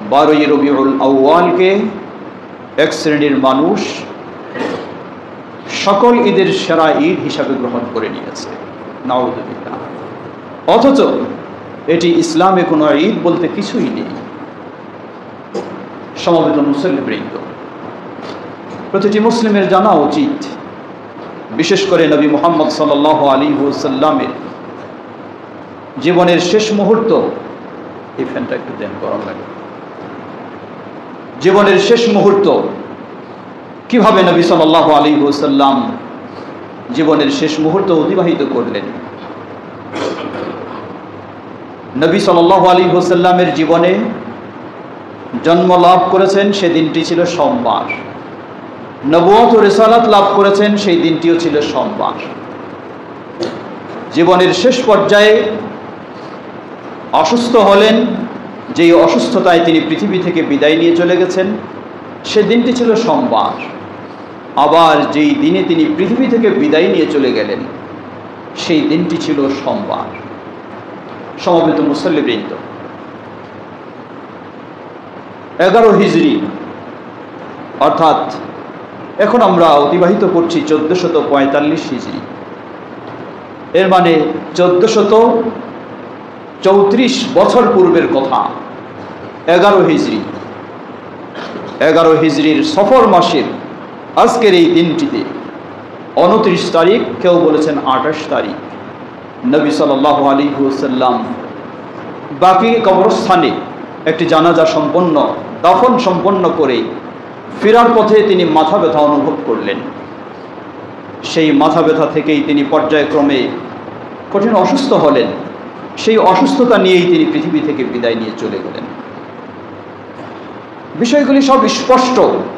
12ই রবিউল আউয়ালকে এক শ্রেণীর মানুষ সকল ঈদের সেরা ঈদ হিসাবে গ্রহণ করে নিয়েছে, নাউযুবিল্লাহ। অথচ এটি ইসলামে কোনো ঈদ বলতে কিছুই নেই। সমবেত মুসল্লিবৃন্দ, প্রতিটি মুসলিমের জানা উচিত, বিশেষ করে নবী মুহাম্মদ সাল্লাল্লাহু আলাইহি ওয়াসাল্লামের জীবনের শেষ মুহূর্ত, এই ফ্যানটা একটু দেন, গরম লাগে, জীবনের শেষ মুহূর্ত কিভাবে নবী সাল্লাল্লাহু আলাইহি ওয়াসাল্লাম জীবনের শেষ মুহূর্ত অতিবাহিত করলেন। নবী সাল্লাল্লাহু আলাইহি ওয়াসাল্লামের জীবনে জন্ম লাভ করেছেন সেই দিনটি ছিল সোমবার, নবুয়ত ও রিসালাত লাভ করেছেন সেই দিনটিও ছিল সোমবার। জীবনের শেষ পর্যায়ে অসুস্থ হলেন, যেই অসুস্থতায় তিনি পৃথিবী থেকে বিদায় নিয়ে চলে গেছেন সে দিনটি ছিল সোমবার। আবার যেই দিনে তিনি পৃথিবী থেকে বিদায় নিয়ে চলে গেলেন সেই দিনটি ছিল সোমবার। সমবেত মুসল্লিবৃন্দ, 11 হিজরি অর্থাৎ এখন আমরা অতিবাহিত করছি 1445 হিজরি, এর মানে 1434 বছর পূর্বের কথা। 11 হিজরি, 11 হিজরির সফর মাসের আজকের এই দিনটিতে 29 তারিখ, কেউ বলেছেন 28 তারিখ, নবী সাল্লাল্লাহু আলাইহি ওয়াসাল্লাম বাকি কবরস্থানে একটি জানাজা সম্পন্ন, দাফন সম্পন্ন করে ফেরার পথে তিনি মাথা ব্যথা অনুভব করলেন। সেই মাথা ব্যথা থেকেই তিনি পর্যায়ক্রমে কঠিন অসুস্থ হলেন। সেই অসুস্থতা নিয়েই তিনি পৃথিবী থেকে বিদায় নিয়ে চলে গেলেন। বিষয়গুলি সব স্পষ্ট,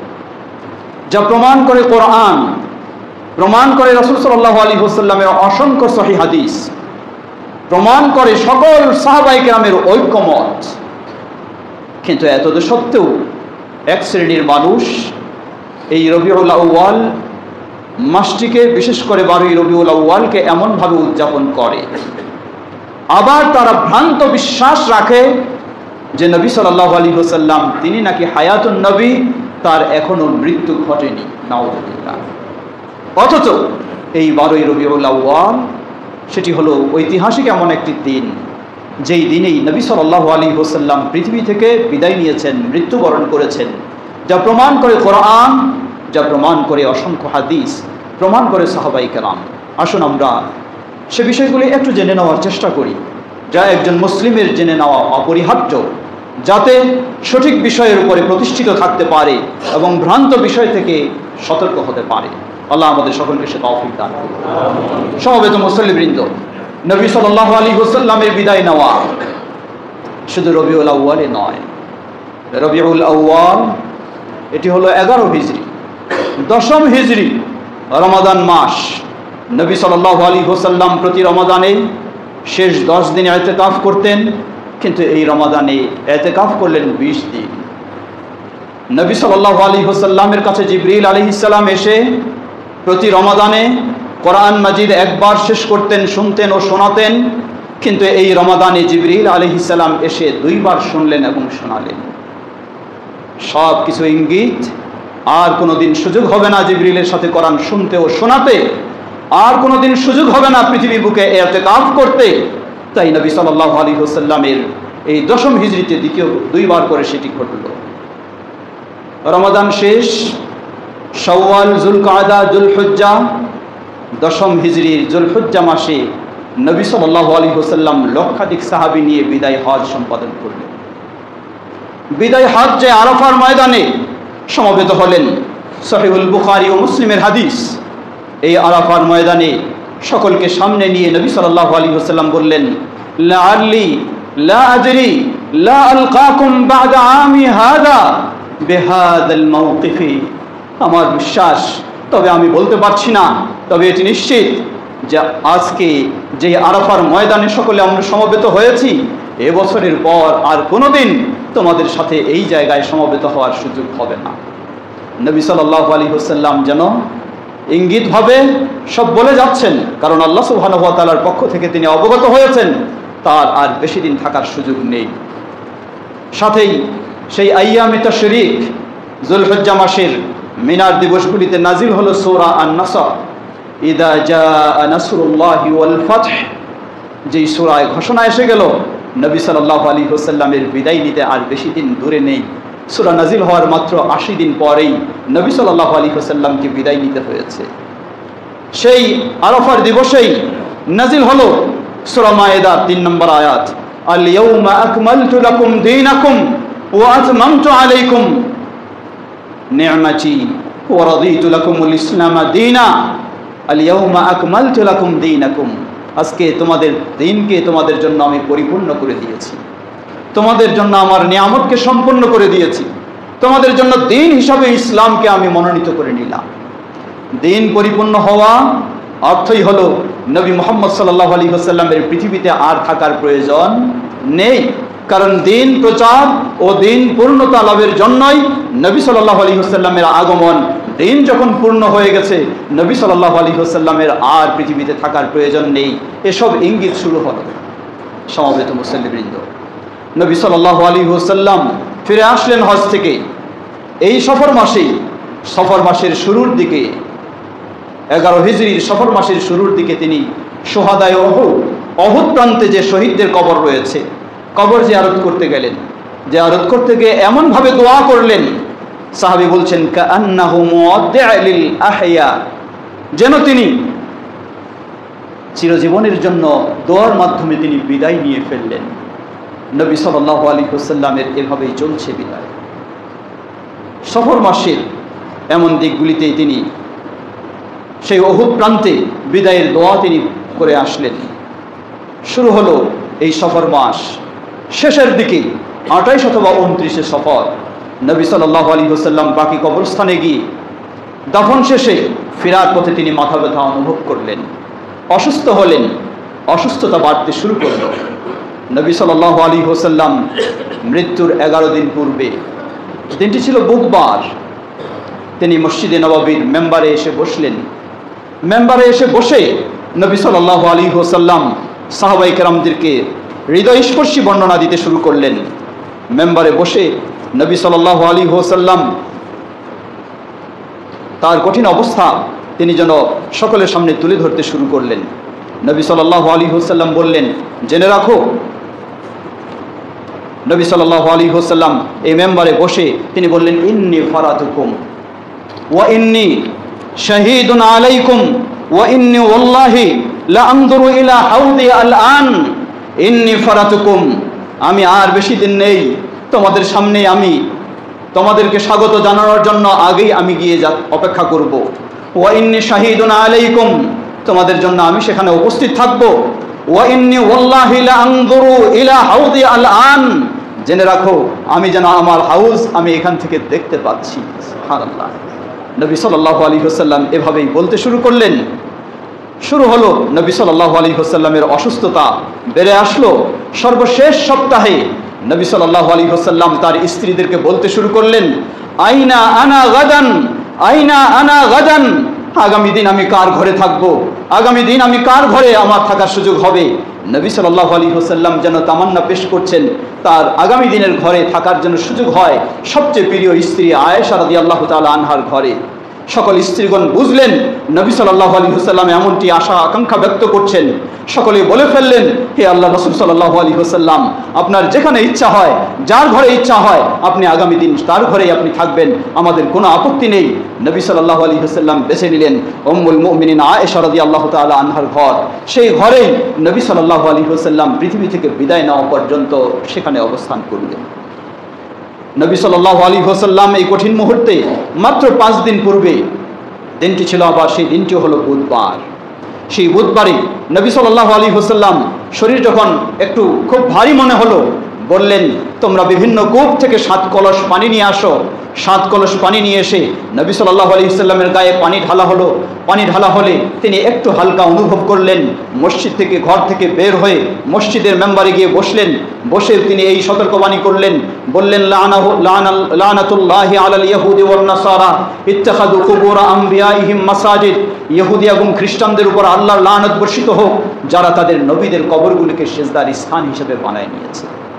যা প্রমাণ করে কোরআন, প্রমাণ করে রাসূল সাল্লাল্লাহু আলাইহি ওয়াসাল্লামের অসংখ্য সহিহ হাদিস, প্রমাণ করে সকল সাহাবায়ে কেরামের ঐক্যমত। কিন্তু এত সত্ত্বেও এক শ্রেণীর মানুষ এই রবিউল আউয়াল মাসটিকে, বিশেষ করে 12ই রবিউল আউয়ালকে এমনভাবে উদযাপন করে, আবার তারা ভ্রান্ত বিশ্বাস রাখে যে নবী সাল্লাল্লাহু আলাইহি ওয়াসাল্লাম তিনি নাকি হায়াতুন নবী, তার এখনো মৃত্যু ঘটেনি, নাউযুবিল্লাহ। অথচ এই 12ই রবিউল আউয়াল সেটি হলো ঐতিহাসিক এমন একটি দিন, যেই দিনেই নবী সাল্লাল্লাহু আলাইহি ওয়াসাল্লাম পৃথিবী থেকে বিদায় নিয়েছেন, মৃত্যুবরণ করেছেন, যা প্রমাণ করে কোরআন, যা প্রমাণ করে অসংখ্য হাদিস, প্রমাণ করে সাহাবায়ে কেরাম। আসুন আমরা সে বিষয়গুলি একটু জেনে নেওয়ার চেষ্টা করি, যা একজন মুসলিমের জেনে নেওয়া অপরিহার্য, যাতে সঠিক বিষয়ের উপরে প্রতিষ্ঠিত থাকতে পারে এবং ভ্রান্ত বিষয় থেকে সতর্ক হতে পারে। আল্লাহ আমাদের সকলকে সে তৌফিক দান করুন। সমবেত মুসল্লিবৃন্দ, নবী সাল্লাল্লাহু আলাইহি ওয়াসাল্লামের বিদায় নেওয়া শুধু রবিউল আউয়ালে নয়। রবিউল আউয়াল এটি হলো 11 হিজরি, 10ম হিজরি, রমাদান মাস। নবী সাল্লাল্লাহু আলাইহি ওয়াসাল্লাম প্রতি রমাদানে শেষ 10 দিন ইতিকাফ করতেন, কিন্তু এই রমাদানে ইতিকাফ করলেন 20 দিন। নবী সাল্লাল্লাহু আলাইহি ওয়াসাল্লামের কাছে জিবরিল আলাইহিস সালাম এসে প্রতি রমাদানে কোরআন মাজিদ একবার শেষ করতেন, শুনতেন ও শোনাতেন, কিন্তু এই রমাদানে জিবরিল আলাইহিস সালাম এসে 2 বার শুনলেন এবং শোনালেন। সব কিছু ইঙ্গিত, আর কোনোদিন সুযোগ হবে না জিবরিলের সাথে কোরআন শুনতে ও শোনাতে, আর কোনোদিন সুযোগ হবে না পৃথিবীর বুকে ইতিকাফ করতে। তাই নবী সাল্লাল্লাহু আলাইহি ওয়াসাল্লামের এই 10ম হিজরিতে 2 বার করে সেটি ঘটল। রমাদান শেষ, শাওয়াল, যুলকাদা, যুলহিজ্জা, 10ম হিজরির যুলহিজ্জা মাসে নবী সাল্লাল্লাহু আলাইহি ওয়াসাল্লাম লক্ষাধিক সাহাবী নিয়ে বিদায় হজ সম্পাদন করলেন। বিদায় হজ্জে আরাফার ময়দানে সমবেত হলেন। সহিহুল বুখারী ও মুসলিমের হাদিস। এই আরাফার ময়দানে সকলকে সামনে নিয়ে নবী সাল্লাল্লাহু আলাইহি ওয়াসাল্লাম বললেন, লাআল্লি লা আদরি লা আলকাকুম বা'দা আমি হাদা বিহাদাল মাওকিফি। আমার বিশ্বাস, তবে আমি বলতে পারছি না, তবে এটি নিশ্চিত যে আজকে যে আরাফার ময়দানে সকলে আমরা সমবেত হয়েছি, এবছরের পর আর কোনোদিন তোমাদের সাথে এই জায়গায় সমবেত হওয়ার সুযোগ হবে না। নবী সাল্লাল্লাহু আলাইহি ওয়াসাল্লাম যেন ইঙ্গিতভাবে সব বলে যাচ্ছেন, কারণ আল্লাহ সুবহানাহু ওয়া তাআলার পক্ষ থেকে তিনি অবগত হয়েছেন তার আর বেশি দিন থাকার সুযোগ নেই। সাথেই সেই আইয়ামে তাশরিক যুলহিজ্জা মাসের মিনার দিবসগুলিতে নাজিল হলো সূরা আন-নাসর, ইদা জাআ নাসরুল্লাহি ওয়াল ফাতহ। যেই সূরায় ঘোষণা এসে গেল নবী সাল্লাল্লাহু আলাইহি ওয়াসাল্লামের বিদায় নিতে আর বেশি দিন দূরে নেই। সূরা নাজিল হওয়ার মাত্র ৮০ দিন পরেই নবী সাল্লাল্লাহু আলাইহি ওয়াসাল্লামকে বিদায় নিতে হয়েছে। সেই আরাফার দিবসেই নাজিল হলো সূরা মায়েদার ৩ নম্বর আয়াত, আল ইয়াউমা আকমালতু লাকুম দীনাকুম ওয়া আতমামতু আলাইকুম নি'মাতি ওয়া রাদিতু লাকুমুল ইসলামা দীনা। আল ইয়াউমা আকমালতু লাকুম দীনাকুম, আজকে তোমাদের দিনকে তোমাদের জন্য আমি পরিপূর্ণ করে দিয়েছি, তোমাদের জন্য আমার নিয়ামতকে সম্পূর্ণ করে দিয়েছি, তোমাদের জন্য দিন হিসাবে ইসলামকে আমি মনোনীত করে নিলাম। দিন পরিপূর্ণ হওয়া অর্থই হলো নবী মুহাম্মদ সাল্লাল্লাহু আলাইহি ওয়াসাল্লামের পৃথিবীতে আর থাকার প্রয়োজন নেই। কারণ দিন প্রচার ও দিন পূর্ণতা লাভের জন্যই নবী সাল্লাল্লাহু আলাইহি ওয়াসাল্লামের আগমন। দিন যখন পূর্ণ হয়ে গেছে, নবী সাল্লাল্লাহু আলাইহি ওয়াসাল্লামের আর পৃথিবীতে থাকার প্রয়োজন নেই। এসব ইঙ্গিত শুরু হলো। সমবেত মুসল্লিবৃন্দ, নবী সাল্লাল্লাহু আলাইহি ওয়াসাল্লাম ফিরে আসলেন হজ থেকে। এই সফর মাসের শুরুর দিকে 11 হিজরির সফর মাসের শুরুর দিকে তিনি শুহাদায়ে উহুদ প্রান্তে যে শহীদদের কবর রয়েছে, কবর জিয়ারত করতে গেলেন। জিয়ারত করতে গিয়ে এমনভাবে দোয়া করলেন, সাহাবী বলছেন কাআন্নাহু মুওয়াদ্দি'u লিল আহইয়া, যেন তিনি চিরজীবনের জন্য দোয়ার মাধ্যমে তিনি বিদায় নিয়ে ফেললেন। নবী সাল্লাল্লাহু আলাইহি ওয়াসাল্লামের এভাবেই চলছে বিদায়। সফর মাসের এমন দিকগুলিতেই তিনি সেই উহুদ প্রান্তে বিদায়ের দোয়া তিনি করে আসলেন। শুরু হলো এই সফর মাস। শেষের দিকে 28 অথবা 29 সফর নবী সাল্লাল্লাহু আলাইহি ওয়াসাল্লাম বাকি কবরস্থানে গিয়ে দাফন শেষে ফেরার পথে তিনি মাথা ব্যথা অনুভব করলেন, অসুস্থ হলেন। অসুস্থতা বাড়তে শুরু করল। নবী সাল্লাল্লাহু আলাইহি ওয়াসাল্লাম মৃত্যুর 11 দিন পূর্বে, দিনটি ছিল বুধবার, তিনি মসজিদে নববীর মেম্বারে এসে বসলেন। মেম্বারে এসে বসে নবী সাল্লাল্লাহু আলাইহি ওয়াসাল্লাম সাহাবায়ে কেরামদেরকে হৃদয়স্পর্শী বর্ণনা দিতে শুরু করলেন। মেম্বারে বসে নবী সাল্লাল্লাহু আলাইহি ওয়াসাল্লাম তার কঠিন অবস্থা তিনি যেন সকলের সামনে তুলে ধরতে শুরু করলেন। নবী সাল্লাল্লাহু আলাইহি ওয়াসাল্লাম বললেন, জেনে রাখো। নবী সাল্লাল্লাহু আলাইহি ওয়াসাল্লাম এই মেম্বারে বসে তিনি বললেন, ইন্নী ফারাতুকুম ওয়া ইন্নী শাহীদুন আলাইকুম ওয়া ইন্নী ওয়াল্লাহি লা আনজুরু ইলা হাউদি আল-আন। ইন্নী ফারাতুকুম, আমি আর বেশি দিন নেই তোমাদের সামনে, আমি তোমাদেরকে স্বাগত জানানোর জন্য আগেই আমি গিয়ে অপেক্ষা করব। ওয়া ইন্নী শাহীদুন আলাইকুম, তোমাদের জন্য আমি সেখানে উপস্থিত থাকব। ওয়া ইন্নী ওয়াল্লাহি লা আনজুরু ইলা হাউদি আল-আন, জেনে রাখো আমি যেন আমার হাউজ আমি এখান থেকে দেখতে পাচ্ছি। সুবহানাল্লাহ। নবী সাল্লাল্লাহু আলাইহি ওয়াসাল্লাম এভাবেই বলতে শুরু করলেন। শুরু হলো নবী সাল্লাল্লাহু আলাইহি ওয়াসাল্লামের অসুস্থতা বেড়ে আসলো। সর্বশেষ সপ্তাহে নবী সাল্লাল্লাহু আলাইহি ওয়াসাল্লাম তার স্ত্রীদেরকে বলতে শুরু করলেন, আইনা আনা গাদান, আইনা আনা গাদান, আগামী দিন আমি কার ঘরে থাকবো, আগামী দিন আমি কার ঘরে আমার থাকার সুযোগ হবে। নবী সাল্লাল্লাহু আলাইহি ওয়াসাল্লাম যেন তামান্না পেশ করছেন তার আগামী দিনের ঘরে থাকার জন্য সুযোগ হয় সবচেয়ে প্রিয় স্ত্রী আয়েশা রাদিয়াল্লাহু তাআলা আনহার ঘরে। সকল স্ত্রীগণ বুঝলেন নবী সাল্লাল্লাহু আলাইহি ওয়াসাল্লাম এমনটি আশা আকাঙ্ক্ষা ব্যক্ত করছেন। সকলে বলে ফেললেন, হে আল্লাহ রাসূল সাল্লাল্লাহু আলাইহি ওয়াসাল্লাম, আপনার যেখানে ইচ্ছা হয়, যার ঘরে ইচ্ছা হয়, আপনি আগামী দিন তার ঘরেই আপনি থাকবেন, আমাদের কোনো আপত্তি নেই। নবী সাল্লাল্লাহু আলাইহি ওয়াসাল্লাম বেছে নিলেন উম্মুল মুমিনিন আয়েশা রাদিয়াল্লাহু তাআলা আনহার ঘর। সেই ঘরেই নবী সাল্লাল্লাহু আলাইহি ওয়াসাল্লাম পৃথিবী থেকে বিদায় নেওয়া পর্যন্ত সেখানে অবস্থান করলেন। নবী সাল্লাল্লাহু আলাইহি ওয়াসাল্লাম এই কঠিন মুহূর্তে মাত্র 5 দিন পূর্বে, দিনটি ছিল আবার সেই দিনটি হলো বুধবার। সেই বুধবারই নবী সাল্লাল্লাহু আলাইহি ওয়াসাল্লাম শরীর যখন একটু খুব ভারী মনে হলো, বললেন, তোমরা বিভিন্ন কূপ থেকে 7 কলস পানি নিয়ে আসো। 7 কলস পানি নিয়ে এসে নবী সাল্লাল্লাহু আলাইহি ওয়াসাল্লামের গায়ে পানি ঢালা হলো। পানি ঢালা হলে তিনি একটু হালকা অনুভব করলেন। মসজিদ থেকে, ঘর থেকে বের হয়ে মসজিদের মেম্বারে গিয়ে বসলেন। বসে তিনি এই সতর্কবাণী করলেন, বললেন, লানাতুল্লাহি আলাল ইয়াহুদি ওয়ান নাসারা ইত্তাখাযু কুবুর আমবিয়াইহিম মাসাজিদ। ইহুদি এবং খ্রিস্টানদের উপর আল্লাহর লানত বর্ষিত হোক, যারা তাদের নবীদের কবরগুলিকে সিজদার স্থান হিসেবে বানায় নিয়েছে।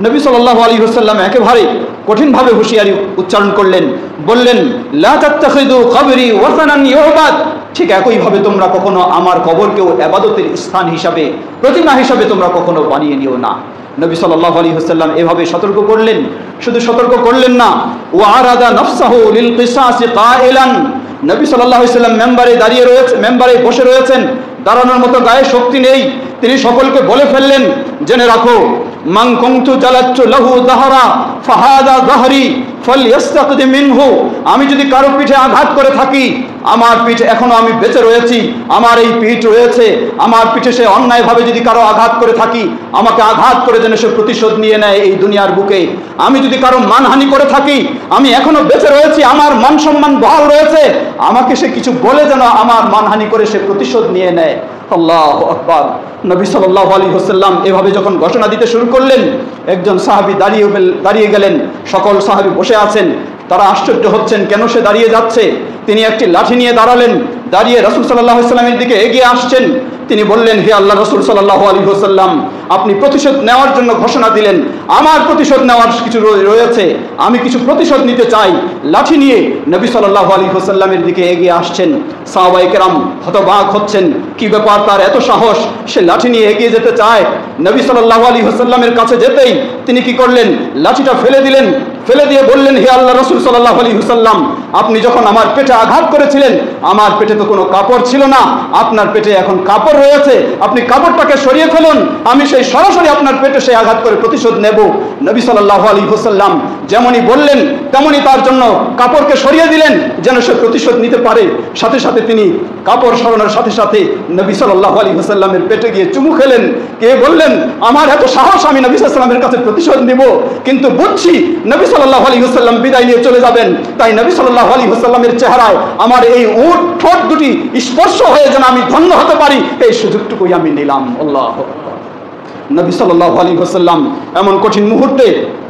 নবী সাল্লাল্লাহু আলাইহি ওয়াসাল্লাম একেবারে কঠিনভাবে হুঁশিয়ারি উচ্চারণ করলেন, বললেন লা তাত্তাখিযু কবরি ওয়াসানান ইউবাদ। ঠিক একইভাবে তোমরা কখনো আমার কবরকেও ইবাদতের স্থান হিসাবে, প্রতিমা হিসাবে তোমরা কখনো বানিয়ে নিও না। নবী সাল্লাল্লাহু আলাইহি ওয়াসাল্লাম এভাবে সতর্ক করলেন। শুধু সতর্ক করলেন না, ওয়া আরাদা নাফসাহু লিল কিসাসি কাইলান, নবী সাল্লাল্লাহু আলাইহি ওয়াসাল্লাম মেম্বারে বসে রয়েছেন, দাঁড়ানোর মতো গায়ে শক্তি নেই। তিনি সকলকে বলে ফেললেন, জেনে রাখো মান কুনতু জালাতু লাহু যাহরা ফাহাদা যাহরি ফালইস্তাকদি মিনহু। আমি যদি কারো পিঠে আঘাত করে থাকি, আমার পিঠ এখনো আমি বেঁচে রয়েছি, আমার এই পিঠ রয়েছে, আমার পিঠে সে অন্যায়ভাবে যদি কারো আঘাত করে থাকি, আমাকে আঘাত করে যেন সে প্রতিশোধ নিয়ে নেয় এই দুনিয়ার বুকে। আমি যদি কারো মানহানি করে থাকি, আমি এখনো বেঁচে রয়েছি, আমার মান সম্মান বহাল রয়েছে, আমাকে সে কিছু বলে যেন আমার মানহানি করে সে প্রতিশোধ নিয়ে নেয়। আল্লাহু আকবার। নবী সাল্লাল্লাহু আলাইহি ওয়াসাল্লাম এভাবে যখন ঘোষণা দিতে শুরু করলেন, একজন সাহাবী দাঁড়িয়ে গেলেন। সকল সাহাবী বসে আছেন, তারা আশ্চর্য হচ্ছেন কেন সে দাঁড়িয়ে যাচ্ছে। তিনি একটি লাঠি নিয়ে দাঁড়ালেন, দাঁড়িয়ে রাসূল সাল্লাল্লাহু আলাইহি ওয়াসাল্লামের দিকে এগিয়ে আসছেন। তিনি বললেন, হে আল্লাহ রাসূল সাল্লাল্লাহু আলাইহি ওয়াসাল্লাম, আপনি প্রতিশোধ নেওয়ার জন্য ঘোষণা দিলেন, আমার প্রতিশোধ নেওয়ার কিছু রয়েছে, আমি কিছু প্রতিশোধ নিতে চাই। লাঠি নিয়ে নবী সাল্লাল্লাহু আলাইহি ওয়াসাল্লামের দিকে এগিয়ে আসছেন। সাহাবায়ে কেরাম হতবাক হচ্ছেন, কি ব্যাপার, তার এত সাহস, সে লাঠি নিয়ে এগিয়ে যেতে চায়। নবী সাল্লাল্লাহু আলাইহি ওয়াসাল্লামের কাছে যেতেই তিনি কি করলেন, লাঠিটা ফেলে দিলেন। ফেলে দিয়ে বললেন, হে আল্লাহ রাসূল সাল্লাল্লাহু আলাইহি ওয়াসাল্লাম, আপনি যখন আমার পেটে আঘাত করেছিলেন, আমার পেটে তো কোনো কাপড় ছিল না, আপনার পেটে এখন কাপড় রয়েছে, আপনি কাপড়টাকে সরিয়ে ফেলুন, আমি সেই সরাসরি আপনার পেটে সেই আঘাত করে প্রতিশোধ নেব। নবী সাল্লাল্লাহু আলাইহি ওয়াসাল্লাম যেমনই বললেন তেমনই তার জন্য কাপড়কে সরিয়ে দিলেন যেন সে প্রতিশোধ নিতে পারে। সাথে সাথে তিনি কাপড় সরানোর সাথে সাথে নবী সাল্লাল্লাহু আলাইহি ওয়াসাল্লামের পেটে গিয়ে চুমু খেলেন। কে বললেন, আমার এত সাহস, আমি নবী সাল্লাল্লাহু আলাইহি ওয়াসাল্লামের কাছে প্রতিশোধ নিব, কিন্তু বুঝছি নবী সাল্লাল্লাহু আলাইহি ওয়াসাল্লাম বিদায় নিয়ে চলে যাবেন, তাই নবী সাল্লাল্লাহু আলাইহি ওয়াসাল্লামের চেহারায় আমার এই ঠোঁট দুটি স্পর্শ হয়ে যেন আমি ধন্য হতে পারি, এই সুযোগটুকুই আমি নিলাম। আল্লাহু আকবার। নবী সাল্লাল্লাহু আলাইহি ওয়াসাল্লাম এমন কঠিন মুহূর্তে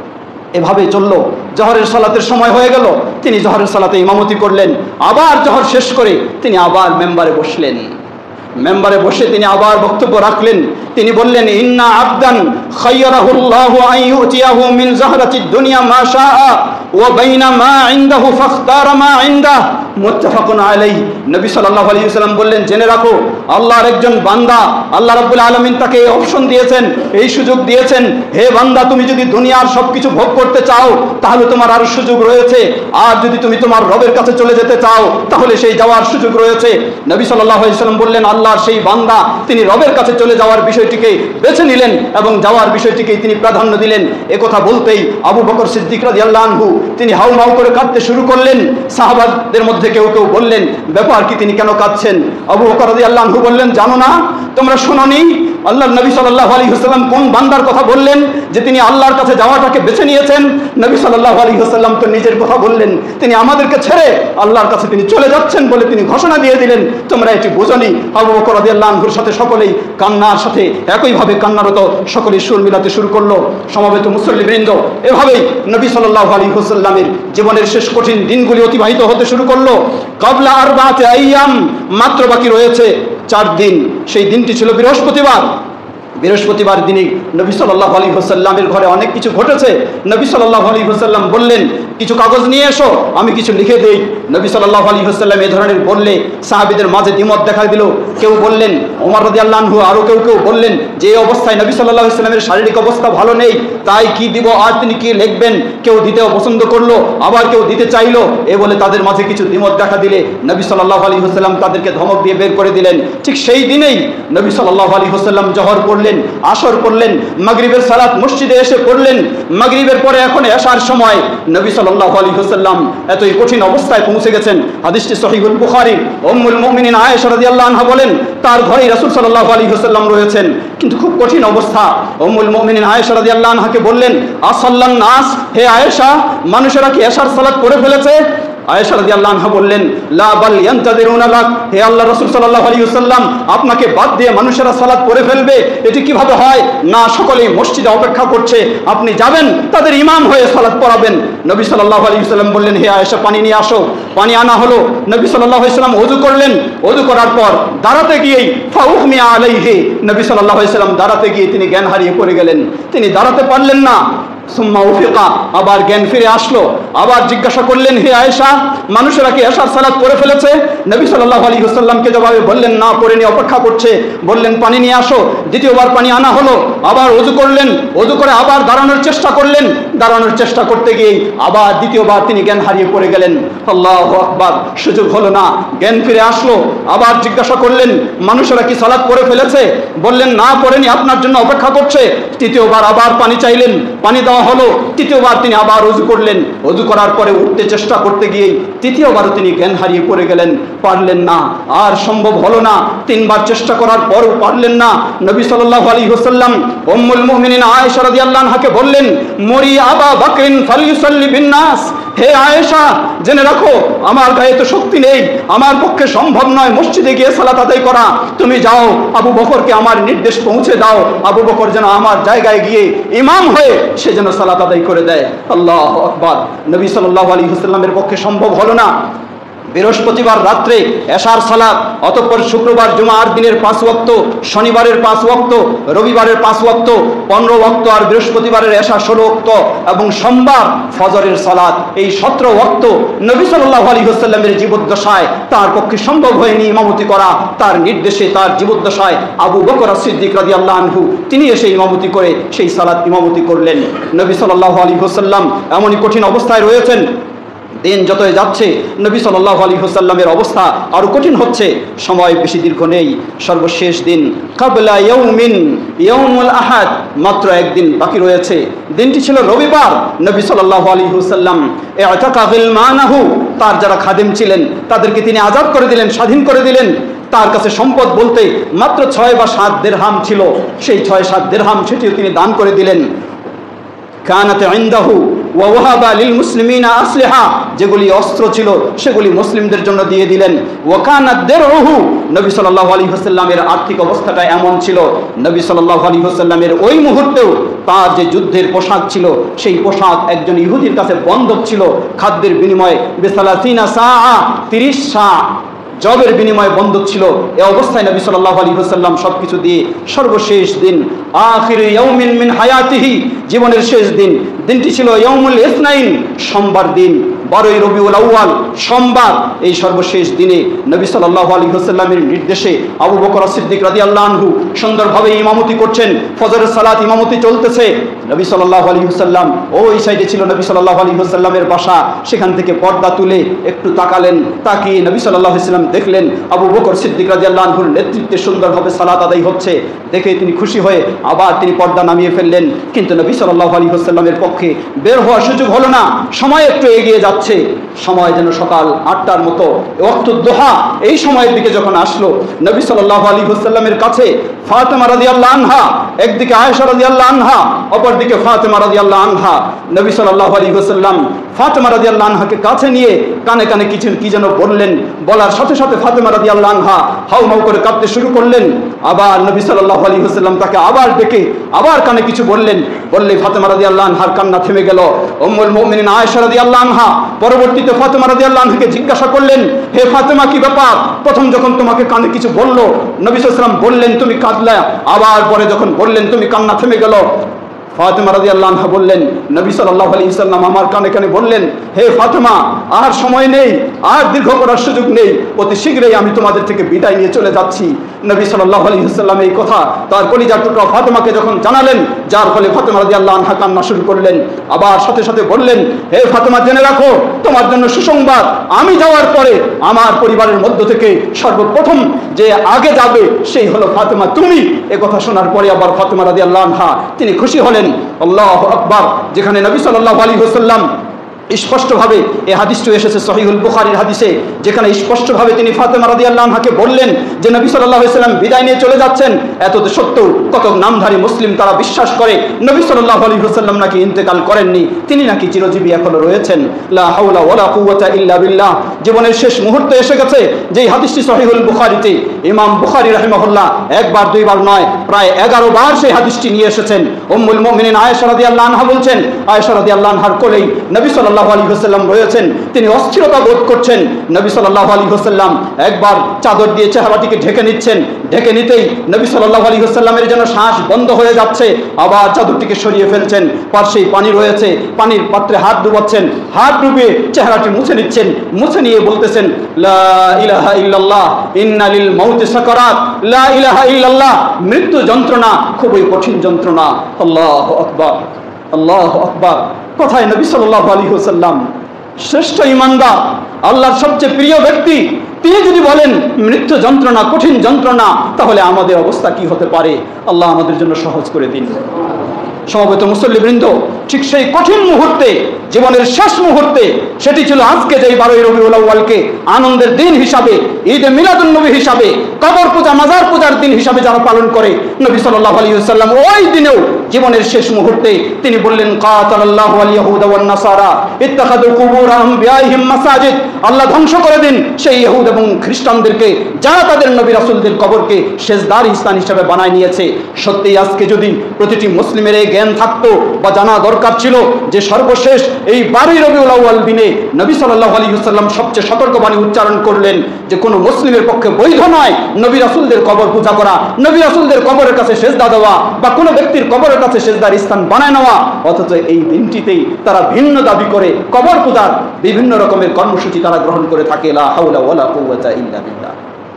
এভাবে চলল। জহরের সালাতের সময় হয়ে গেল, তিনি জহরের সালাতে ইমামতি করলেন। আবার জহর শেষ করে তিনি আবার মেম্বারে বসলেন। মেম্বারে বসে তিনি আবার বক্তব্য রাখলেন। তিনি বললেন, ইন্না আবদান খায়রাহুল্লাহু আন ইউতিয়াহু মিন যাহরাতিদ দুনিয়া মা শাআ ওয়া বাইনা মা ইনদাহু ফাখতারা মা ইনদাহু মুত্তাফাকুন আলাইহি। নবী সাল্লাল্লাহু আলাইহি ওয়াসাল্লাম বললেন, জেনে রাখো, আল্লাহর একজন বান্দা, আল্লাহ রাব্বুল আলামিন তাকে এই অপশন দিয়েছেন, এই সুযোগ দিয়েছেন, হে বান্দা, তুমি যদি দুনিয়ার সবকিছু ভোগ করতে চাও তাহলে তোমার আরো সুযোগ রয়েছে, আর যদি তুমি তোমার রবের কাছে চলে যেতে চাও তাহলে সেই যাওয়ার সুযোগ রয়েছে। নবী সাল্লাল্লাহু আলাইহি ওয়াসাল্লাম বললেন, আল্লাহর সেই বান্দা তিনি রবের কাছে চলে যাওয়ার বিষয়টিকে বেছে নিলেন এবং যাওয়ার বিষয়টিকে তিনি প্রাধান্য দিলেন। একথা বলতেই আবু বকর সিদ্দিক রাদিয়াল্লাহু আনহু তিনি হাউমাউ করে কাঁদতে শুরু করলেন। সাহাবাদের মধ্যে কেউ কেউ বললেন, ব্যাপার কি, তিনি কেন কাঁদছেন? আবু বকর রাদিয়াল্লাহু আনহু বললেন, জানো না, তোমরা শুনোনি আল্লাহর নবী সাল্লাল্লাহু আলাইহি ওয়াসাল্লাম কোন বান্দার কথা বললেন যে তিনি আল্লাহর কাছে যাওয়াটাকে বেছে নিয়েছেন? নবী সাল্লাল্লাহু আলাইহি ওয়াসাল্লাম তো নিজের কথা বললেন, তিনি আমাদেরকে ছেড়ে আল্লাহর কাছে তিনি চলে যাচ্ছেন বলে তিনি ঘোষণা দিয়ে দিলেন। তোমরা এটি বোঝনি? আবু বকর রাদিয়াল্লাহু আনহুর সাথে সকলেই কান্নার সাথে একইভাবে কান্নারত সকলেই সুর মিলাতে শুরু করলো। সমবেত মুসল্লিবৃন্দ, এভাবেই নবী সাল্লাল্লাহু আলাইহি ওয়াসাল্লামের জীবনের শেষ কঠিন দিনগুলি অতিবাহিত হতে শুরু করলো। কাবলা আরবাতে আইয়াম, মাত্র বাকি রয়েছে 4 দিন। সেই দিনটি ছিল বৃহস্পতিবার। বৃহস্পতিবার দিনে নবী সাল্লাল্লাহু আলাইহি ওয়াসাল্লামের ঘরে অনেক কিছু ঘটেছে। নবী সাল্লাল্লাহু আলাইহি ওয়াসাল্লাম বললেন, কিছু কাগজ নিয়ে এসো, আমি কিছু লিখে দেই। নবী সাল্লাল্লাহু আলাইহি ওয়াসাল্লাম এই ধরনের বললে সাহাবীদের মাঝে দ্বিমত দেখা দিল। কেউ বললেন, ওমর রাদিয়াল্লাহু আনহু, আরো কেউ কেউ বললেন যে এই অবস্থায় নবী সাল্লাল্লাহু আলাইহি ওয়াসাল্লামের শারীরিক অবস্থা ভালো নেই, তাই কি দিব আর তিনি কি লিখবেন। কেউ দিতেও পছন্দ করলো, আবার কেউ দিতে চাইলো। এ বলে তাদের মাঝে কিছু দ্বিমত দেখা দিলে নবী সাল্লাল্লাহু আলাইহি ওয়াসাল্লাম তাদেরকে ধমক দিয়ে বের করে দিলেন। ঠিক সেই দিনেই নবী সাল্লাল্লাহু আলাইহি ওয়াসাল্লাম জহর পড়লেন, আসর পড়লেন, মাগরিবের সালাত মসজিদে এসে পড়লেন। মাগরিবের পরে এখন এশার সময় নবী সাল্লাল্লাহু আলাইহি ওয়াসাল্লাম এতই কঠিন অবস্থায় পৌঁছে গেছেন। হাদিসটি সহিহুল বুখারী। উম্মুল মুমিনিন আয়েশা রাদিয়াল্লাহু আনহা বলেন, তার ঘরে রাসূল সাল্লাল্লাহু আলাইহি ওয়াসাল্লাম রয়েছেন, কিন্তু খুব কঠিন অবস্থা। উম্মুল মুমিনিন আয়েশা রাদিয়াল্লাহু আনহাকে বললেন, আসাল্লান নাস, হে আয়েশা, মানুষেরা কি এশার সালাত পড়ে ফেলেছে? আয়েশা রাদিয়াল্লাহু আনহা বললেন, লা বাল ইয়ান্তাযিরুনা লাক, হে আল্লাহর রাসূল সাল্লাল্লাহু আলাইহি ওয়াসাল্লাম, আপনাকে বাদ দিয়ে মানুষেরা সালাত পড়ে ফেলবে, এটি কিভাবে হয়? না, সকলেই মসজিদে অপেক্ষা করছে, আপনি যাবেন তাদের ইমাম হয়ে সালাত পড়াবেন। নবী সাল্লাল্লাহু আলাইহি ওয়াসাল্লাম বললেন, হে আয়েশা, পানি নিয়ে আসো। পানি আনা হলো। নবী সাল্লাল্লাহু আলাইহি ওয়াসাল্লাম ওযু করলেন। ওযু করার পর দাঁড়াতে গিয়েই ফাউহমিয়া আলাইহি, নবী সাল্লাল্লাহু আলাইহি ওয়াসাল্লাম দাঁড়াতে গিয়ে তিনি জ্ঞান হারিয়ে পড়ে গেলেন। তিনি দাঁড়াতে পারলেন না। সুম্মা উফিকা, আবার জ্ঞান ফিরে আসলো। আবার জিজ্ঞাসা করলেন, হে আয়েশা, মানুষেরা কি এশার সালাত পড়ে ফেলেছে? নবী সাল্লাল্লাহু আলাইহি ওয়াসাল্লামকে জবাবে বললেন, না, পড়েনি, অপেক্ষা করছে। বললেন, পানি নিয়ে আসো। দ্বিতীয়বার পানি আনা হলো। আবার ওযু করলেন। ওযু করে আবার দাঁড়ানোর চেষ্টা করলেন। দাঁড়ানোর চেষ্টা করতে গিয়ে আবার দ্বিতীয়বার তিনি জ্ঞান হারিয়ে পড়ে গেলেন। আল্লাহু আকবার, সুযোগ হলো না, জ্ঞান ফিরে আসলো। আবার জিজ্ঞাসা করলেন, মানুষেরা কি সালাত পড়ে ফেলেছে? বললেন, না, পড়েনি, আপনার জন্য অপেক্ষা করছে। তৃতীয়বার আবার পানি চাইলেন, পানি দেওয়া হলো। তৃতীয়বার তিনি আবার ওযু করলেন। ওযু করার পরে উঠতে চেষ্টা করতে গিয়ে তৃতীয়বারও তিনি জ্ঞান হারিয়ে পড়ে গেলেন, পারলেন না, আর সম্ভব হলো না। তিনবার চেষ্টা করার পরও পারলেন না। নবী সাল্লাল্লাহু আলাইহি ওয়াসাল্লাম উম্মুল মুমিনিন আয়েশা রাদিয়াল্লাহু আনহাকে বললেন, মরি আবা বকরিন ফালইউসাল্লি বিন-নাস, হে আয়েশা, জেনে রাখো আমার গায়ে তো শক্তি নেই, আমার পক্ষে সম্ভব নয় মসজিদে গিয়ে সালাত আদায় করা। তুমি যাও, আবু বকরকে আমার নির্দেশ পৌঁছে দাও, আবু বকর যেন আমার জায়গায় গিয়ে ইমাম হয়ে সে যেন সালাত আদায় করে দেয়। আল্লাহু আকবার। নবী সাল্লাল্লাহু আলাইহি ওয়াসাল্লামের পক্ষে সম্ভব হলো না। বৃহস্পতিবার রাত্রে এশার সালাত, অতঃপর শুক্রবার জুমার দিনের 5 ওয়াক্ত, শনিবারের 5 ওয়াক্ত, রবিবারের 5 ওয়াক্ত, 15 ওয়াক্ত, আর বৃহস্পতিবারের এশা 16 ওয়াক্ত, এবং সোমবার ফজরের সালাত, এই 17 ওয়াক্ত নবী সাল্লাল্লাহু আলাইহি ওয়াসাল্লামের জীবদ্দশায় তার পক্ষে সম্ভব হয়নি ইমামতি করা। তার নির্দেশে, তার জীবদ্দশায় আবু বকর সিদ্দিক রাদিয়াল্লাহু আনহু তিনি এসে ইমামতি করে সেই সালাত ইমামতি করলেন। নবী সাল্লাল্লাহু আলাইহি ওয়াসাল্লাম এমনই কঠিন অবস্থায় রয়েছেন। দিন যতই যাচ্ছে নবী সাল্লাল্লাহু আলাইহি ওয়াসাল্লামের অবস্থা আরো কঠিন হচ্ছে। সময় বেশি দীর্ঘ নেই। সর্বশেষ দিন কাবলা ইয়াউমিন, ইয়াউমুল আহাদ, মাত্র একদিন বাকি রয়েছে। দিনটি ছিল রবিবার। নবী সাল্লাল্লাহু আলাইহি ওয়াসাল্লাম ইআতাকা গিলমানাহু, তার যারা খাদেম ছিলেন তাদেরকে তিনি আজাদ করে দিলেন, স্বাধীন করে দিলেন। তার কাছে সম্পদ বলতে মাত্র 6 বা 7 দিরহাম ছিল। সেই 6-7 দিরহাম সেটিও তিনি দান করে দিলেন। কানাত ইনদাহু ওয়া ওয়াহাবা লিল মুসলিমিনা আসলিহা, যেগুলি অস্ত্র ছিল সেগুলি মুসলিমদের জন্য দিয়ে দিলেন। ওয়া কানাত দিরউহু, নবী সাল্লাল্লাহু আলাইহি ওয়াসাল্লামের আর্থিক অবস্থাটা এমন ছিল, নবী সাল্লাল্লাহু আলাইহি ওয়াসাল্লামের ওই মুহূর্তেও তার যে যুদ্ধের পোশাক ছিল সেই পোশাক একজন ইহুদির কাছে বন্ধক ছিল। খাদ্যের বিনিময়ে বিসালাসিনা সাআ, 30 সা জবের বিনিময়ে বন্ধক ছিল। এই অবস্থায় নবী সাল্লাল্লাহু আলাইহি ওয়াসাল্লাম সবকিছু দিয়ে সর্বশেষ দিন, আখিরু ইয়াউমিন মিন হায়াতিহি, জীবনের শেষ দিন, দিনটি ছিল ইয়াউমুল ইসনাইন, সোমবার দিন, 12ই রবিউল আউয়াল, সোমবার। এই সর্বশেষ দিনে নবী সাল্লাল্লাহু আলাইহি ওয়াসাল্লামের নির্দেশে আবু বকর সিদ্দিক রাদিয়াল্লাহু আনহু সুন্দরভাবে ইমামতি করছেন। ফজরের সালাত ইমামতি চলতেছে। নবী সাল্লাল্লাহু আলাইহি ওয়াসাল্লাম ওই সাইডে ছিল নবী সাল্লাল্লাহু আলাইহি ওয়াসাল্লামের বাসা। সেখান থেকে পর্দা তুলে একটু তাকালেন। তাকিয়ে নবী সাল্লাল্লাহু আলাইহি ওয়াসাল্লাম দেখলেন আবু বকর সিদ্দিক রাদিয়াল্লাহু আনহুর নেতৃত্বে সুন্দরভাবে সালাত আদায় হচ্ছে। দেখে তিনি খুশি হয়ে আবার তিনি পর্দা নামিয়ে ফেললেন। কিন্তু নবী সাল্লাল্লাহু আলাইহি ওয়াসাল্লামের পক্ষে বের হওয়ার সুযোগ হলো না। সময় একটু এগিয়ে যাচ্ছে। সময় যেন সকাল 8টার মতো, ওয়াক্তুদ দুহা, এই সময়ের দিকে যখন আসলো, নবী সাল্লাল্লাহু আলাইহি ওয়াসাল্লামের কাছে ফাতেমা রাদিয়াল্লাহু আনহা, একদিকে আয়েশা রাদিয়াল্লাহু আনহা, অপরদিকে ফাতেমা রাদিয়াল্লাহু আনহা। নবী সাল্লাল্লাহু আলাইহি ওয়াসাল্লাম ফাতেমা রাদিয়াল্লাহু আনহাকে কাছে নিয়ে কানে কানে কি যেন বললেন। বলার সাথে সাথে ফাতেমা রাদিয়াল্লাহু আনহা হাউমাউ করে কাঁদতে শুরু করলেন। আবার নবী সাল্লাল্লাহু আলাইহি ওয়াসাল্লাম তাকে আবার ডেকে আবার কানে কিছু বললেন। বললে ফাতেমা রাদিয়াল্লাহু আনহার কান্না থেমে গেল। উম্মুল মুমিনিন আয়েশা রাদিয়াল্লাহু আনহা পরবর্তীতে ফাতেমা রাদিয়াল্লাহু আনহাকে জিজ্ঞাসা করলেন, হে ফাতেমা, কি ব্যাপার? প্রথম যখন তোমাকে কানে কিছু বলল, নবী সাল্লাল্লাহু আলাইহি ওয়াসাল্লাম বললেন তুমি কাঁদলে, আবার পরে যখন বললেন তুমি কান্না থেমে গেল। ফাতেমা রাদিয়াল্লাহু আনহা বললেন, নবী সাল্লাল্লাহু আলাইহি ওয়াসাল্লাম আমার কানে কানে বললেন, হে ফাতেমা, আর সময় নেই, আর দীর্ঘ করার সুযোগ নেই, অতি শীঘ্রই আমি তোমাদের থেকে বিদায় নিয়ে চলে যাচ্ছি। নবী সাল্লাল্লাহু আলাইহি ওয়াসাল্লাম এই কথা তার কলিজার টুকরা ফাতেমাকে যখন জানালেন, যার ফলে ফাতেমা রাদিয়াল্লাহু আনহা কান্না শুরু করলেন। আবার সাথে সাথে বললেন, হে ফাতেমা, জেনে রাখো তোমার জন্য সুসংবাদ, আমি যাওয়ার পরে আমার পরিবারের মধ্য থেকে সর্বপ্রথম যে আগে যাবে সেই হলো ফাতেমা, তুমি। এ কথা শোনার পরে আবার ফাতেমা রাদিয়াল্লাহু আনহা তিনি খুশি হলেন। আল্লাহু আকবার। যেখানে নবী সাল্লাল্লাহু আলাইহি ওয়াসাল্লাম স্পষ্টভাবে এই হাদিসটি এসেছে সহিহুল বুখারীর হাদিসে, যেখানে স্পষ্টভাবে তিনি ফাতেমা রাদিয়াল্লাহু আনহাকে বললেন যে নবী সাল্লাল্লাহু আলাইহি ওয়াসাল্লাম বিদায় নিয়ে চলে যাচ্ছেন। এত সত্ত্বেও কত নামধারী মুসলিম তারা বিশ্বাস করে নবী সাল্লাল্লাহু আলাইহি ওয়াসাল্লাম নাকি ইন্তেকাল করেননি, তিনি নাকি চিরজীবী এখনো রয়েছেন। লা হাওলা ওয়ালা কুওয়াতা ইল্লা বিল্লাহ। জীবনের শেষ মুহূর্তে এসে গেছে। যেই হাদিসটি সহিহুল বুখারীতে, ইমাম বুখারী রাহিমাহুল্লাহ একবার দুইবার নয় প্রায় 11 বার সেই হাদিসটি নিয়ে এসেছেন। উম্মুল মুমিনিন আয়েশা রাদিয়াল্লাহু আনহা বলছেন, আয়েশা রাদিয়াল্লাহু আনহার কোলেই নবী সাল্লাল্লাহু আলাইহি ওয়াসাল্লাম রয়েছেন, তিনি অস্থিরতা বোধ করছেন। নবী সাল্লাল্লাহু আলাইহি ওয়াসাল্লাম একবার চাদর দিয়ে চেহারাটিকে ঢেকে নিচ্ছেন, ঢেকে নিতেই নবী সাল্লাল্লাহু আলাইহি ওয়াসাল্লামের যেন শ্বাস বন্ধ হয়ে যাচ্ছে, আবার চাদরটিকে সরিয়ে ফেলছেন। পাশেই পানি রয়েছে, পানির পাত্রে হাত ডুবাচ্ছেন, হাত ডুবিয়ে চেহারাটি মুছে নিচ্ছেন, মুছে নিয়ে বলতেছেন লা ইলাহা ইল্লাল্লাহ ইন্না লিল মাউতি সাকারাত। লা ইলাহা ইল্লাল্লাহ, মৃত্যু যন্ত্রণা খুবই কঠিন যন্ত্রণা। আল্লাহু আকবার, আল্লাহু আকবার। কথায় নবী সাল্লাল্লাহু আলাইহি ওয়াসাল্লাম শ্রেষ্ঠ ঈমানদার, আল্লাহর সবচেয়ে প্রিয় ব্যক্তি, তিনি যদি বলেন মৃত্যু যন্ত্রণা কঠিন যন্ত্রণা, তাহলে আমাদের অবস্থা কি হতে পারে? আল্লাহ আমাদের জন্য সহজ করে দিন। সমবেত মুসল্লিবৃন্দ, ঠিক সেই কঠিন মুহূর্তে, জীবনের শেষ মুহূর্তে, সেটি ছিল আজকে যেই 12ই রবিউল আউয়ালকে আনন্দের দিন হিসাবে, ঈদে মিলাদুন নবী হিসাবে, কবর পূজা মাজার পূজার দিন হিসাবে যারা পালন করে, নবী সাল্লাল্লাহু আলাইহি ওয়াসাল্লাম ওই দিনেও জীবনের শেষ মুহূর্তে তিনি বললেন কাতালাল্লাহু আল ইয়াহুদা ওয়ান নাসারা ইত্তাখাযু কুবুর আমবিয়াইহিম মাসাজিদ। আল্লাহ ধ্বংস করে দিন সেই ইহুদ এবং খ্রিস্টানদেরকে যারা তাদের নবী রাসূলদের কবরকে সেজদার স্থান হিসেবে বানায় নিয়েছে। সত্যি আজকে যদি প্রতিটি মুসলিমের এই জ্ঞান থাকতো বা জানা দরকার ছিল যে সর্বশেষ এই 12ই রবিউল আউয়াল দিনে নবী সাল্লাল্লাহু আলাইহি ওয়াসাল্লাম সবচেয়ে সতর্কবাণী উচ্চারণ করলেন যে কোনো মুসলিমের পক্ষে বৈধ নয় নবী রাসূলদের কবর পূজা করা, নবী রাসূলদের কবরের কাছে সেজদা দেওয়া বা কোনো ব্যক্তির কবরের কাছে সেজদার স্থান বানায় নেওয়া। অথচ এই দিনটিতেই তারা ভিন্ন দাবি করে কবর পূজার বিভিন্ন রকমের কর্মসূচি তারা গ্রহণ করে থাকে। লা হাওলা ওয়ালা কুওয়াতা ইল্লা বিল্লাহ।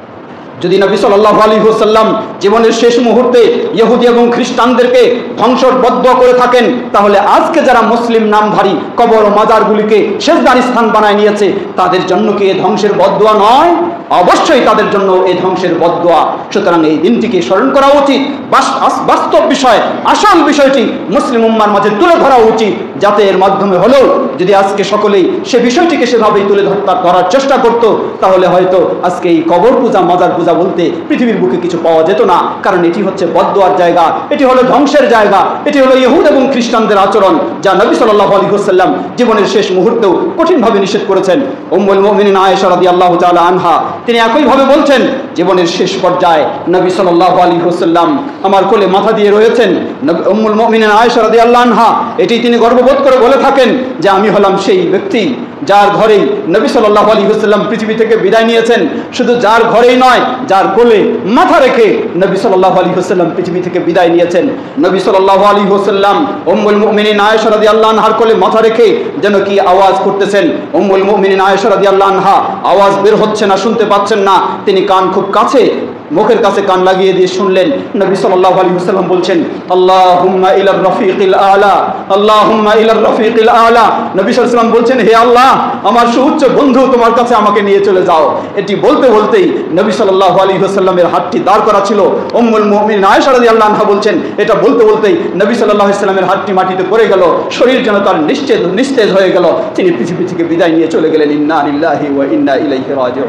যদি নবী সাল্লাল্লাহু আলাইহি ওয়াসাল্লাম জীবনের শেষ মুহূর্তে ইহুদি এবং খ্রিস্টানদেরকে ধ্বংসের বদদুয়া করে থাকেন, তাহলে আজকে যারা মুসলিম নামধারী কবর ও মাজারগুলিকে সেজদার স্থান বানায় নিয়েছে, তাদের জন্য কি এই ধ্বংসের বদদুয়া নয়? অবশ্যই তাদের জন্য এই ধ্বংসের বদদুয়া। সুতরাং এই দিনটিকে স্মরণ করা উচিত, বাস্তব বিষয়, আসল বিষয়টি মুসলিম উম্মার মাঝে তুলে ধরা উচিত, যাতে এর মাধ্যমে হলেও যদি আজকে সকলেই সে বিষয়টিকে সেভাবেই তুলে ধরার চেষ্টা করত, তাহলে হয়তো আজকে এই কবর পূজা মাজার পূজা বলতে পৃথিবীর বুকে কিছু পাওয়া যেত না। কারণ এটি হচ্ছে বদদুয়ার জায়গা, এটি হলো ধ্বংসের জায়গা, এটি হলো ইহুদ এবং খ্রিস্টানদের আচরণ, যা নবী সাল্লাল্লাহু আলাইহি ওয়াসাল্লাম জীবনের শেষ মুহূর্তেও কঠিনভাবে নিষেধ করেছেন। উম্মুল মুমিনিন আয়েশা রাদিয়াল্লাহু তাআলা আনহা তিনি একইভাবে বলছেন, জীবনের শেষ পর্যায়ে নবী সাল্লাল্লাহু আলাইহি ওয়াসাল্লাম আমার কোলে মাথা দিয়ে রয়েছেন। উম্মুল মুমিনিন আয়েশা রাদিয়াল্লাহু আনহা এটি তিনি গর্ববোধ করে বলে থাকেন যে আমি হলাম সেই ব্যক্তি যার ঘরেই নবী সাল্লাল্লাহু আলাইহি ওয়াসাল্লাম পৃথিবী থেকে বিদায় নিয়েছেন। শুধু যার ঘরেই নয়, যার কোলে মাথা রেখে নবী সাল্লাল্লাহু আলাইহি ওয়াসাল্লাম পৃথিবী থেকে বিদায় নিয়েছেন। নবী সাল্লাল্লাহু আলাইহি ওয়াসাল্লাম উম্মুল মুমিনিন আয়েশা রাদিয়াল্লাহু আনহার কোলে মাথা রেখে যেন কি আওয়াজ করতেছেন। উম্মুল মুমিনিন আয়েশা রাদিয়াল্লাহু আনহা আওয়াজ বের হচ্ছে না, শুনতে পাচ্ছেন না, তিনি কান খুব কাছে মুখের কাছে কান লাগিয়ে দিয়ে শুনলেন। নবী সাল্লাল্লাহু আলাইহি ওয়াসাল্লাম বলছেন আল্লাহুম্মা ইলার রাফিকিল আলা, আল্লাহুম্মা ইলার রাফিকিল আলা। নবী সাল্লাল্লাহু আলাইহি ওয়াসাল্লাম বলছেন হে আল্লাহ, আমার সুউচ্চ বন্ধু তোমার কাছে আমাকে নিয়ে চলে যাও। এটি বলতে বলতেই নবী সাল্লাল্লাহু আলাইহি ওয়াসাল্লামের হাতটি দাঁড় করা ছিল। উম্মুল মুমিনিন আয়েশা রাদিয়াল্লাহু আনহা বলছেন এটা বলতে বলতেই নবী সাল্লাল্লাহু আলাইহি ওয়াসাল্লামের হাতটি মাটিতে পড়ে গেল, শরীর যেন তার নিস্তেজ হয়ে গেল, তিনি পৃথিবী থেকে বিদায় নিয়ে চলে গেলেন। ইন্না লিল্লাহি ওয়া ইন্না ইলাইহি রাজিউন।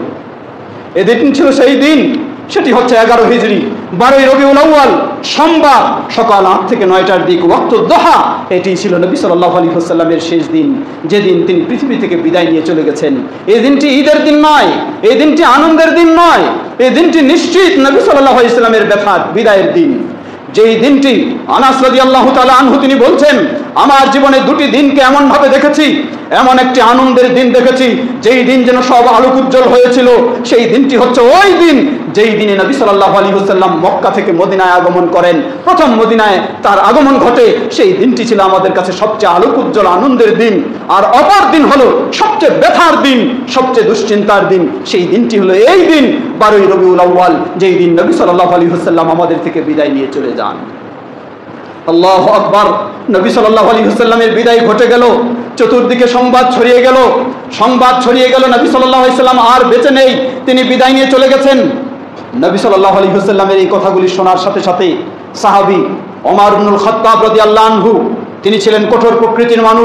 এদিন ছিল সেই দিন, সেটি হচ্ছে 11 হিজরি 12ই রবিউল আউয়াল সোমবার সকাল 8 থেকে 9টার দিক ওয়াক্তুদ দুহা। এটি ছিল নবী সাল্লাল্লাহু আলাইহি ওয়াসাল্লামের শেষ দিন, যেদিন তিনি পৃথিবী থেকে বিদায় নিয়ে চলে গেছেন। এই দিনটি ঈদের দিন নয়, এই দিনটি আনন্দের দিন নয়, এই দিনটি নিশ্চিত নবী সাল্লাল্লাহু আলাইহি ওয়াসাল্লামের ব্যথার বিদায়ের দিন। যেই দিনটি আনাস রাদিয়াল্লাহু তাআলা আনহু তিনি বলছেন আমার জীবনে দুটি দিনকে এমন ভাবে দেখেছি, এমন একটি আনন্দের দিন দেখেছি যেই দিন যেন সব আলোক উজ্জ্বল হয়েছিল। সেই দিনটি হচ্ছে ওই দিন যেই দিনে নবী সাল্লাল্লাহু আলাইহি ওয়াসাল্লাম মক্কা থেকে মদিনায় আগমন করেন, প্রথম মদিনায় তার আগমন ঘটে। সেই দিনটি ছিল আমাদের কাছে সবচেয়ে আলোক উজ্জ্বল আনন্দের দিন। আর অপর দিন হলো সবচেয়ে ব্যথার দিন, সবচেয়ে দুশ্চিন্তার দিন। সেই দিনটি হলো এই দিন 12ই রবিউল আউয়াল, যেই দিন নবী সাল্লাল্লাহু আলাইহি ওয়াসাল্লাম আমাদের থেকে বিদায় নিয়ে চলে যান। আল্লাহু আকবার। নবী সাল্লাল্লাহু আলাইহি ওয়াসাল্লামের বিদায় ঘটে গেল, চতুর্দিকে সংবাদ ছড়িয়ে গেল নবী সাল্লাল্লাহু আলাইহি ওয়াসাল্লাম আর বেঁচে নেই, তিনি বিদায় নিয়ে চলে গেছেন। নবী সাল্লাল্লাহু আলাইহি ওয়াসাল্লামের এই কথাগুলি শোনার সাথে সাথে সাহাবী ওমর ইবনুল খাত্তাব রাদিয়াল্লাহু আনহু, তিনি ছিলেন কঠোর প্রকৃতির মানুষ,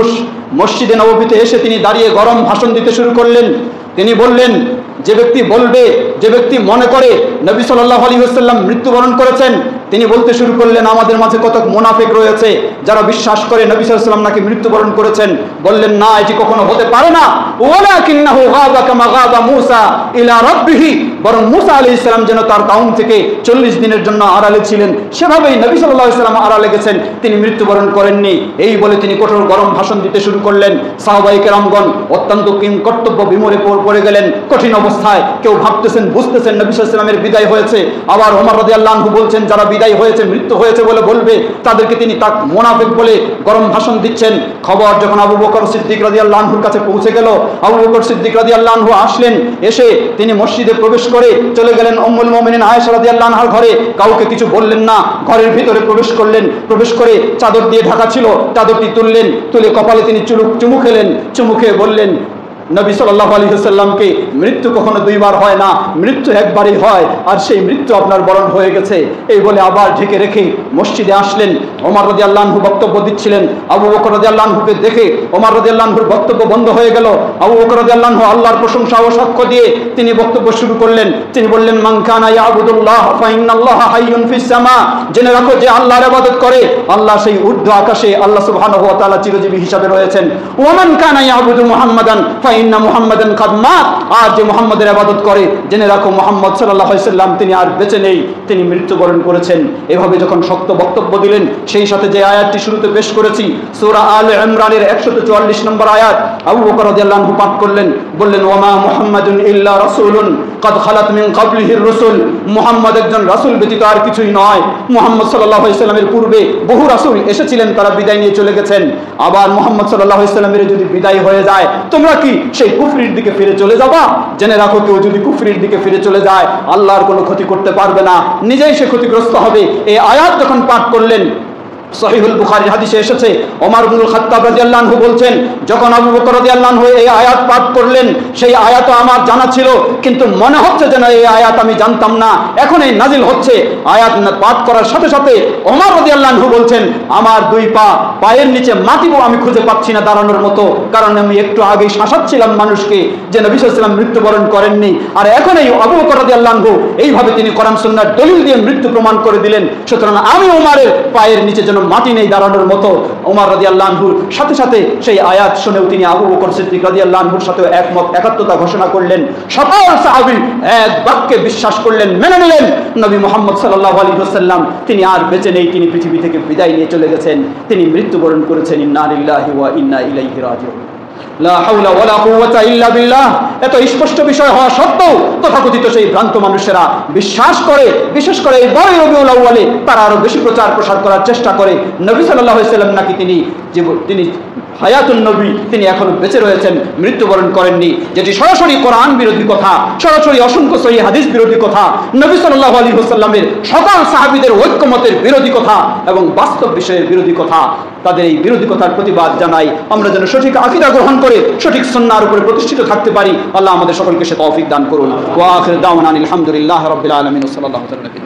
মসজিদে নববীতে এসে তিনি দাঁড়িয়ে গরম ভাষণ দিতে শুরু করলেন। তিনি বললেন, যে ব্যক্তি বলবে, যে ব্যক্তি মনে করে নবী সাল্লাল্লাহু আলাইহি ওয়াসাল্লাম মৃত্যুবরণ করেছেন, তিনি বলতে শুরু করলেন, আমাদের মাঝে কত মুনাফিক রয়েছে যারা বিশ্বাস করে নবী সাল্লাল্লাহু আলাইহি ওয়াসাল্লাম নাকি মৃত্যুবরণ করেছেন। বললেন, না, এটি কখনো হতে পারে না। ওয়ালাকিন্নাহু গাবা কামা গাবা মূসা ইলা রাব্বিহি, বরং মূসা আলাইহিস সালাম যেন তার কওম থেকে 40 দিনের জন্য আড়ালে ছিলেন, সেভাবেই নবী সাল্লাল্লাহু আলাইহি ওয়াসাল্লাম আড়ালে গেছেন, তিনি মৃত্যুবরণ করেননি। এই বলে তিনি কঠোর গরম ভাষণ দিতে শুরু করলেন। সাহাবায়ে কেরামগণ অত্যন্ত কর্তব্য বিমূঢ়ে পড়ে গেলেন, কঠিন অবস্থায়। কেউ ভাবতেছেন, বুঝতেছেন নবী সাল্লাল্লাহু আলাইহি ওয়াসাল্লামের বিদায় হয়েছে। আবার ওমর রাদিয়াল্লাহু আনহু বলছেন, যারা বিদায় হয়েছে, মৃত্যু হয়েছে বলে বলবে, তাদেরকে তিনি তাক মুনাফিক বলে গরম ভাষণ দিচ্ছেন। খবর যখন আবু বকর সিদ্দিক রাদিয়াল্লাহু আনহুর কাছে পৌঁছে গেল, আবু বকর সিদ্দিক রাদিয়াল্লাহু আনহু আসলেন। এসে তিনি মসজিদে প্রবেশ করে চলে গেলেন উম্মুল মুমিনিন আয়েশা রাদিয়াল্লাহু আনহার ঘরে। কাউকে কিছু বললেন না, ঘরের ভিতরে প্রবেশ করলেন। প্রবেশ করে চাদর দিয়ে ঢাকা ছিল, চাদরটি তুললেন, তুলে কপালে তিনি চুমু খেলেন। চুমু খেয়ে বললেন, নবী সাল্লাল্লাহু আলাইহি ওয়াসাল্লামকে মৃত্যু কখনো দুইবার হয় না, মৃত্যু একবারই হয়, আর সেই মৃত্যু আপনার বরণ হয়ে গেছে। এই বলে আবার ঢেকে রেখে মসজিদে আসলেন। ওমর রাদিয়াল্লাহু আনহু বক্তব্য দিচ্ছিলেন। আবু বকর রাদিয়াল্লাহু আনহুকে দেখে ওমর রাদিয়াল্লাহু আনহুর বক্তব্য বন্ধ হয়ে গেল। আবু বকর রাদিয়াল্লাহু আনহু আল্লাহর প্রশংসা ও সাক্ষ্য দিয়ে তিনি বক্তব্য শুরু করলেন। তিনি বললেন, মান কানা ইয়াবুদুল্লাহ ফা ইন্নাল্লাহা হাইয়ুন ফিস সামা, জেনে রাখো যে আল্লাহর ইবাদত করে, আল্লাহ সেই ঊর্ধ্ব আকাশে, আল্লাহ সুবহানাহু ওয়া তাআলা চিরজীবী হিসাবে রয়েছেন। ওয়া মান কানা ইয়াবুদু মুহাম্মাদান ফা ইন্না মুহাম্মাদান কাদ মাত, আর যে মুহাম্মাদের ইবাদত করে, জেনে রাখো মুহাম্মদ সাল্লাল্লাহু আলাইহি ওয়াসাল্লাম তিনি আর বেঁচে নেই, তিনি মৃত্যুবরণ করেছেন। এভাবে যখন শক্ত বক্তব্য দিলেন, সেই সাথে যে আয়াতটি শুরুতে পেশ করেছি, সূরা আলে ইমরানের 144 নম্বর আয়াত, আবু বকর রাদিয়াল্লাহু আনহু পাঠ করলেন। বললেন, ওয়া মা মুহাম্মাদুন ইল্লা রাসূলুন কাদ খালাত মিন ক্বাবলিহির রাসূল, মুহাম্মদ একজন রাসূল ব্যতীত আর কিছুই নয়। মুহাম্মদ সাল্লাল্লাহু আলাইহি ওয়াসাল্লামের পূর্বে বহু রাসূল এসেছিলেন, তারা বিদায় নিয়ে চলে গেছেন। আবার মুহাম্মদ সাল্লাল্লাহু আলাইহি ওয়াসাল্লামের যদি বিদায় হয়ে যায়, তোমরা কি সেই কুফরির দিকে ফিরে চলে যাবা? জেনে রাখো, কেউ যদি কুফরির দিকে ফিরে চলে যায়, আল্লাহর কোনো ক্ষতি করতে পারবে না, নিজেই সে ক্ষতিগ্রস্ত হবে। এই আয়াত যখন পাঠ করলেন, সহিহুল বুখারীর হাদিসে এসেছে, ওমর ইবনুল খাত্তাব রাদিয়াল্লাহু আনহু বলছেন, যখন আবু বকর রাদিয়াল্লাহু আনহু এই আয়াত পাঠ করলেন, সেই আয়াত আমার জানা ছিল, কিন্তু মনে হচ্ছে যেন এই আয়াত আমি জানতাম না, এখন এই নাজিল হচ্ছে। আয়াত পাঠ করার সাথে সাথে ওমর রাদিয়াল্লাহু আনহু বলছেন, আমার দুই পায়ের নিচে মাটিও আমি খুঁজে পাচ্ছি না দাঁড়ানোর মতো, কারণ আমি একটু আগেই শাসাচ্ছিলাম মানুষকে যে নবী সাল্লাল্লাহু আলাইহি ওয়াসাল্লাম মৃত্যুবরণ করেননি, আর এখন এই আবু বকর রাদিয়াল্লাহু আনহু এইভাবে তিনি কোরআন সুন্নাহর দলিল দিয়ে মৃত্যু প্রমাণ করে দিলেন। সুতরাং আমি ওমরের পায়ের নিচে যেন মাটি নেই দাঁড়ানোর মতো। ওমর রাদিয়াল্লাহু আনহুর সাথে সাথে সেই আয়াত শুনেও তিনি আবু বকর সিদ্দিক রাদিয়াল্লাহু আনহুর সাথে একমত, একাত্মতা ঘোষণা করলেন। সকল সাহাবী এক বাক্যে বিশ্বাস করলেন, মেনে নিলেন, নবী মুহাম্মদ সাল্লাল্লাহু আলাইহি ওয়াসাল্লাম তিনি আর বেঁচে নেই, তিনি পৃথিবী থেকে বিদায় নিয়ে চলে গেছেন, তিনি মৃত্যুবরণ করেছেন। ইন্না লিল্লাহি ওয়া ইন্না ইলাইহি রাজিউন। লা হাওলা ওয়ালা কুওয়াতা ইল্লা বিল্লাহ। এত স্পষ্ট বিষয় হওয়া সত্ত্বেও তথাকথিত সেই ভ্রান্ত মানুষেরা বিশ্বাস করে, বিশেষ করে এই বড় রবিউল আউয়ালে তারা আরো বেশি প্রচার প্রসার করার চেষ্টা করে নবী সাল্লাল্লাহু আলাইহি ওয়াসাল্লাম নাকি তিনি হায়াতুন নবী, তিনি এখনো বেঁচে রয়েছেন, মৃত্যুবরণ করেননি, যেটি সরাসরি কোরআন বিরোধী কথা, সরাসরি অসংখ্য সহিহ হাদিস বিরোধী কথা, নবী সাল্লাল্লাহু আলাইহি ওয়াসাল্লামের সকল সাহাবীদের ঐক্যমতের বিরোধী কথা এবং বাস্তব বিষয়ের বিরোধী কথা। তাদের এই বিরোধী কথার প্রতিবাদ জানাই, আমরা যেন সঠিক আকীদা গ্রহণ করে সঠিক সুন্নাহর উপরে প্রতিষ্ঠিত থাকতে পারি। আল্লাহ আমাদের সকলকে সে তৌফিক দান করুন। ওয়া আখিরু দাওয়ানা আলহামদুলিল্লাহি রাব্বিল আলামিন। সাল্লাল্লাহু আলাইহি ওয়া সাল্লাম।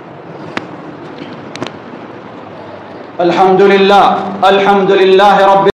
আলহামদুলিল্লাহ, আলহামদুলিল্লাহি রাব্বিল